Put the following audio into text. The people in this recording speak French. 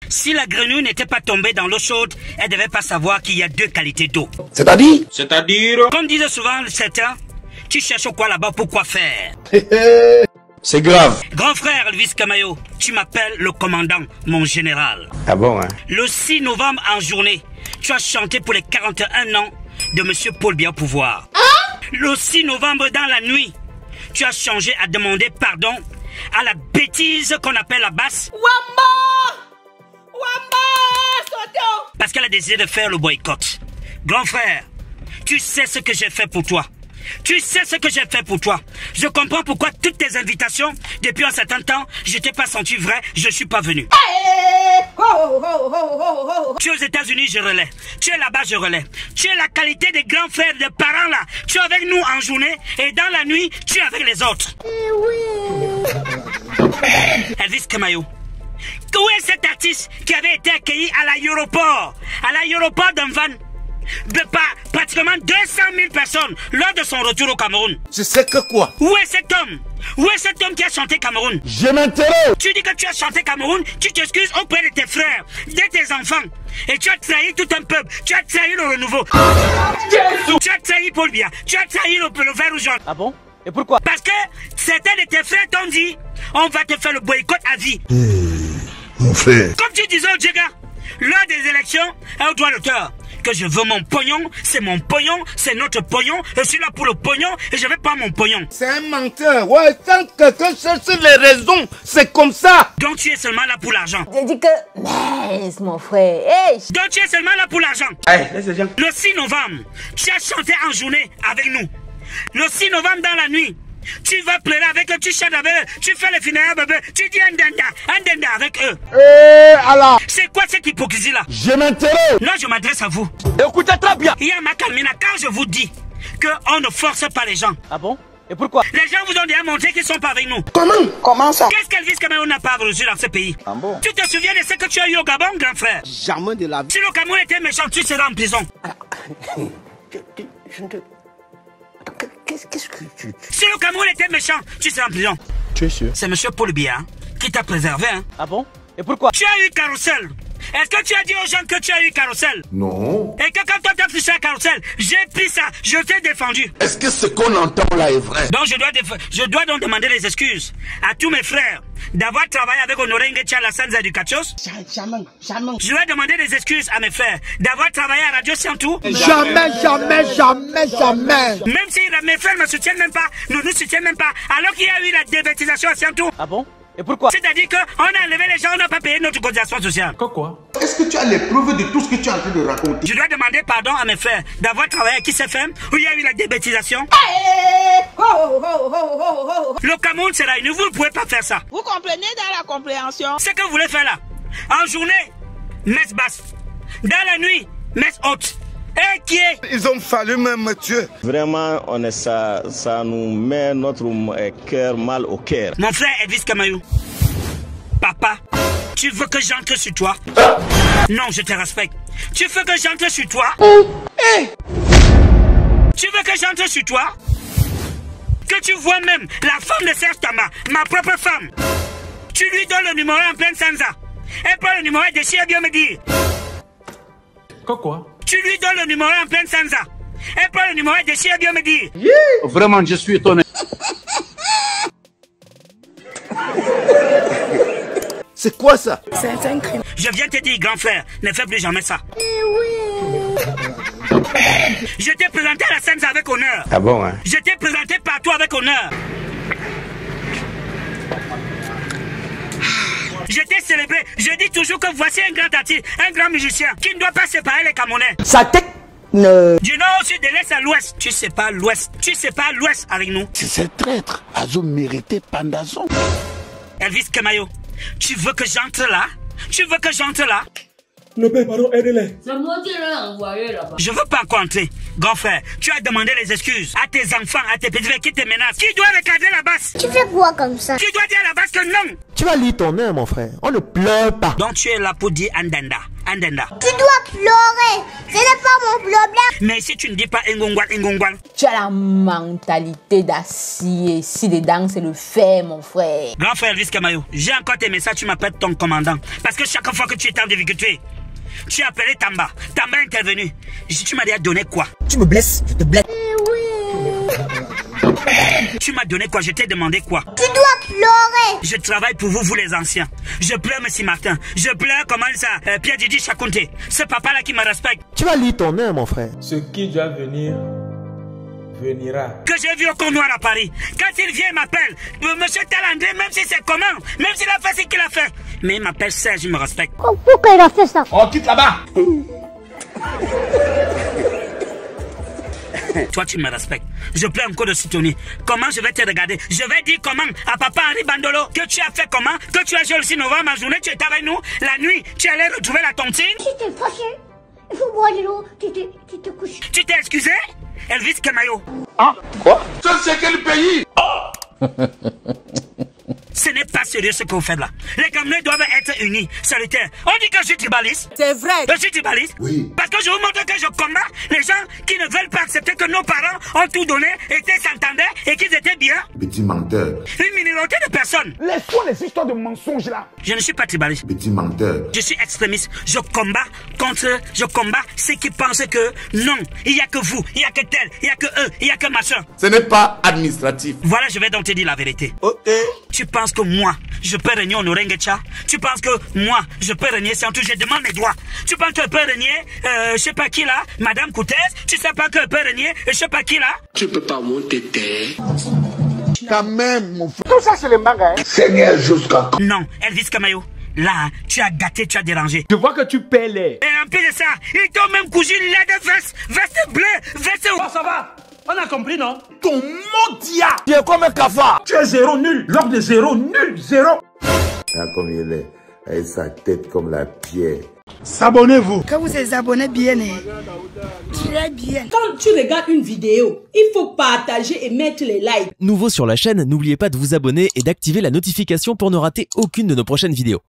Si la grenouille n'était pas tombée dans l'eau chaude, elle ne devait pas savoir qu'il y a deux qualités d'eau. C'est-à-dire Comme disent souvent certains, tu cherches quoi là-bas pour quoi faire? C'est grave. Grand frère Elvis Camayo, tu m'appelles le commandant, mon général. Ah bon, hein? Le 6 novembre en journée, tu as chanté pour les 41 ans de Monsieur Paul Biya au pouvoir. Le 6 novembre dans la nuit, tu as changé à demander pardon à la bêtise qu'on appelle la basse. Parce qu'elle a décidé de faire le boycott. Grand frère, tu sais ce que j'ai fait pour toi. Tu sais ce que j'ai fait pour toi. Je comprends pourquoi toutes tes invitations, depuis un certain temps, je t'ai pas senti vrai, je suis pas venu. Tu es aux États-Unis, je relais. Tu es là-bas, je relais. Tu es la qualité des grands frères, des parents là. Tu es avec nous en journée et dans la nuit, tu es avec les autres. Elvis Camayo. Où est cet artiste qui avait été accueilli à l'aéroport? À l'aéroport d'un van de pratiquement 200 000 personnes lors de son retour au Cameroun. Je sais que quoi? Où est cet homme? Où est cet homme qui a chanté Cameroun? Je m'interroge. Tu dis que tu as chanté Cameroun, tu t'excuses auprès de tes frères, de tes enfants. Et tu as trahi tout un peuple. Tu as trahi le renouveau. Tu as trahi Paul Biya. Tu as trahi le vert ou jaune. Ah bon? Et pourquoi? Parce que certains de tes frères t'ont dit, on va te faire le boycott à vie. Mon frère. Comme tu disais au Djega, lors des élections, elle doit l'auteur. Que je veux mon pognon, c'est notre pognon, je suis là pour le pognon et je veux pas mon pognon. C'est un menteur. Ouais, tant que quelqu'un cherche les raisons, c'est comme ça. Donc tu es seulement là pour l'argent. J'ai dit que... Mais mon frère, hey. Donc tu es seulement là pour l'argent. Hey, laisse les gens. Le 6 novembre, tu as chanté en journée avec nous. Le 6 novembre dans la nuit, tu vas pleurer avec eux, tu chantes avec eux, tu fais les funérailles bébé, tu dis un denda avec eux. Alors. C'est quoi cette hypocrisie là? Je m'interroge. Là je m'adresse à vous. Écoutez très bien. Il y a ma Kalmina, quand je vous dis qu'on ne force pas les gens. Ah bon? Et pourquoi? Les gens vous ont déjà montré qu'ils ne sont pas avec nous. Comment ça? Qu'est-ce qu'Elvis Camayo n'a pas reçu dans ce pays? Ah bon? Tu te souviens de ce que tu as eu au Gabon, grand frère? Jamais de la vie. Si le Cameroun était méchant, tu seras en prison. Qu'est-ce que tu... Si le Cameroun était méchant, tu seras en prison. Tu es sûr? C'est monsieur Paul Biya qui t'a préservé. Hein? Ah bon? Et pourquoi? Tu as eu Carousel. Est-ce que tu as dit aux gens que tu as eu Carousel? Non. Et que quand toi t'as touché à Carousel, j'ai pris ça, je t'ai défendu. Est-ce que ce qu'on entend là est vrai? Donc je dois donc demander les excuses à tous mes frères d'avoir travaillé avec Honoré Nguetia Alassane Zadukachos. Jamais. Je dois demander des excuses à mes frères d'avoir travaillé à Radio Siantou. Jamais. Même si mes frères ne me soutiennent même pas, ne nous soutiennent même pas, alors qu'il y a eu la dévêtisation à Siantou. Ah bon? Et pourquoi? C'est-à-dire qu'on a enlevé les gens, on n'a pas payé notre cotisation sociale. Quoi? Est-ce que tu as les preuves de tout ce que tu es en train de raconter? Je dois demander pardon à mes frères d'avoir travaillé à Kiss FM où il y a eu la débêtisation. Le Cameroun c'est là, vous ne pouvez pas faire ça. Vous comprenez dans la compréhension? Ce que vous voulez faire là, en journée, messe basse. Dans la nuit, messe haute. Et qui est? Ils ont fallu même me tuer. Vraiment, ça nous met notre cœur mal au cœur. Mon frère Elvis Camayo, papa, tu veux que j'entre sur toi? Non, je te respecte. Tu veux que j'entre sur toi? Tu veux que j'entre sur toi? Que tu vois même la femme de Serge Tamba, ma propre femme. Tu lui donnes le numéro en pleine sansa. Elle prend le numéro de Chiabio me dire. Quoi? Tu lui donnes le numéro en pleine sansa. Elle prend le numéro de Chiabio me dire. Vraiment, je suis étonné. C'est quoi ça? C'est un crime. Je viens te dire, grand frère, ne fais plus jamais ça. Je t'ai présenté à la sansa avec honneur. Ah bon, hein? Je t'ai présenté partout avec honneur. Je t'ai célébré. Je dis toujours que voici un grand artiste, un grand musicien qui ne doit pas séparer les Camerounais. Sa tête Du nord au sud, de l'est à l'ouest. Tu sais pas l'ouest. Tu sais pas l'ouest avec nous. C'est traître. Azo mérité pendaison. Elvis Camayo, tu veux que j'entre là? Tu veux que j'entre là? Le père, pardon, aidez-les. C'est moi qui l'ai envoyé là-bas. Je veux pas encore entrer. Grand frère, tu as demandé les excuses à tes enfants, à tes petits frères qui te menacent. Qui doit regarder la base? Tu fais quoi comme ça? Tu dois dire à la base que non. Tu vas lire ton œil, mon frère. On ne pleure pas. Donc tu es là pour dire Andenda. Andenda. Tu dois pleurer. Ce n'est pas mon problème. Mais si tu ne dis pas Ngongwan, Ngongwan. Tu as la mentalité d'acier. Si dedans, c'est le fer, mon frère. Grand frère Elvis Kamayo, j'ai encore tes messages, tu m'appelles ton commandant. Parce que chaque fois que tu étais en difficulté, tu as appelé Tamba. Tamba est intervenu. Tu m'as dit à donner quoi? Tu me blesses, je te blesse. Tu m'as donné quoi? Je t'ai demandé quoi? Tu dois pleurer. Je travaille pour vous, les anciens. Je pleure M. Martin. Je pleure, comment ça, Pierre Didi Chakounte. Ce papa-là qui me respecte. Tu vas lire ton œil, mon frère. Ce qui doit venir, venira. Que j'ai vu au Con Noir à Paris. Quand il vient, il m'appelle. Monsieur Talandré, même si c'est comment, même s'il a fait ce qu'il a fait. Mais il m'appelle Serge, il me respecte. Pourquoi il a fait ça? On quitte là-bas. Toi, tu me respectes. Je pleure encore de Sidonie. Comment je vais te regarder? Je vais dire comment à papa Henri Bandolo que tu as fait comment? Que tu as joué aussi novembre ma journée, tu étais avec nous. La nuit, tu allais retrouver la tontine. Tu t'es fâché. Il faut boire de l'eau. Tu te couches. Tu t'es excusé? Elvis Kamayo. Ah, quoi? Ça, c'est quel pays? Ce n'est pas sérieux ce que vous faites là. Les Camerounais doivent être unis, solitaires. On dit que je suis tribaliste. C'est vrai. Je suis tribaliste. Oui. Parce que je vous montre que je combats les gens qui ne veulent pas accepter que nos parents ont tout donné, étaient s'entendaient et qu'ils étaient bien. Petit menteur. Une minorité de personnes. Laisse-toi les histoires de mensonges là. Je ne suis pas tribaliste. Petit menteur. Je suis extrémiste. Je combats ceux qui pensent que non, il n'y a que vous, il n'y a que tel, il n'y a que eux, il n'y a que machin. Ce n'est pas administratif. Voilà, je vais donc te dire la vérité. Ok. Tu penses que moi, je peux régner au Orengecha? Tu penses que moi, je peux régner sans tout? Je demande mes droits. Tu penses que je peux régner, je sais pas qui là, Madame Coutez? Tu sais pas que je peux régner, je sais pas qui là? Tu peux pas monter terre. Quand même, mon frère. Tout ça, c'est les magas, hein. Seigneur jusqu'à quand? Non, Elvis Kamayo. Là, tu as gâté, tu as dérangé. Je vois que tu paies les. Et en plus de ça, ils t'ont même cousu là de veste bleue, veste... Oh, ça va. On a compris, non? Ton mondia. Tu es comme un cafard. Tu es zéro nul. Lors de zéro, nul, zéro. Regarde comme il est. Avec sa tête comme la pierre. S'abonnez-vous. Quand vous êtes abonnés bien, très bien. Quand tu regardes une vidéo, il faut partager et mettre les likes. Nouveau sur la chaîne, n'oubliez pas de vous abonner et d'activer la notification pour ne rater aucune de nos prochaines vidéos.